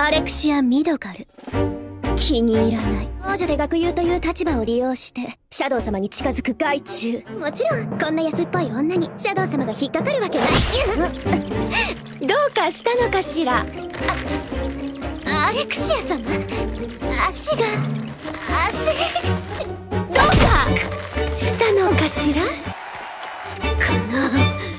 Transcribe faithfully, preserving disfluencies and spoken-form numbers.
アレクシア・ミドガル。気に入らない。王女で学友という立場を利用してシャドウ様に近づく害虫。もちろんこんな安っぽい女にシャドウ様が引っかかるわけない。どうかしたのかしら。あアレクシア様、足が足どうかしたのかしら。この